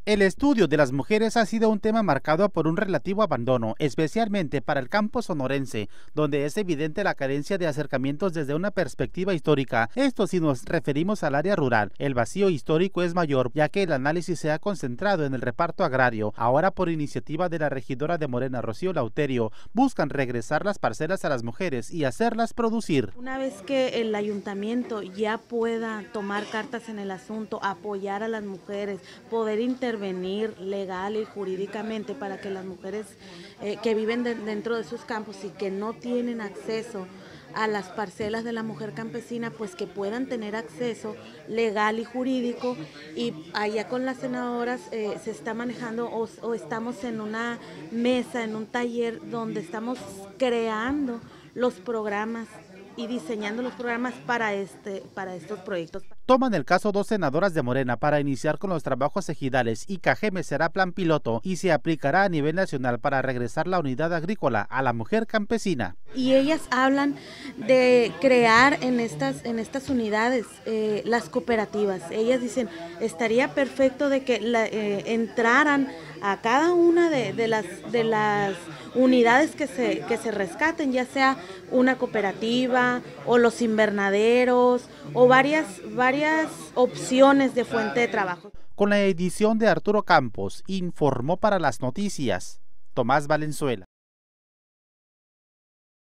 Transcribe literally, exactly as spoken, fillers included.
El estudio de las mujeres ha sido un tema marcado por un relativo abandono, especialmente para el campo sonorense, donde es evidente la carencia de acercamientos desde una perspectiva histórica. Esto si nos referimos al área rural. El vacío histórico es mayor, ya que el análisis se ha concentrado en el reparto agrario. Ahora, por iniciativa de la regidora de Morena, Rocío Lauterio, buscan regresar las parcelas a las mujeres y hacerlas producir. Una vez que el ayuntamiento ya pueda tomar cartas en el asunto, apoyar a las mujeres, poder intervenir venir legal y jurídicamente para que las mujeres eh, que viven de, dentro de sus campos y que no tienen acceso a las parcelas de la mujer campesina, pues que puedan tener acceso legal y jurídico. Y allá con las senadoras eh, se está manejando o, o estamos en una mesa, en un taller donde estamos creando los programas y diseñando los programas para, este, para estos proyectos. Toman el caso dos senadoras de Morena para iniciar con los trabajos ejidales y Cajeme será plan piloto y se aplicará a nivel nacional para regresar la unidad agrícola a la mujer campesina. Y ellas hablan de crear en estas, en estas unidades eh, las cooperativas. Ellas dicen, estaría perfecto de que la, eh, entraran a cada una de, de, las, de las unidades que se, que se rescaten, ya sea una cooperativa o los invernaderos o varias, varias opciones de fuente de trabajo. Con la edición de Arturo Campos, informó para las noticias Tomás Valenzuela.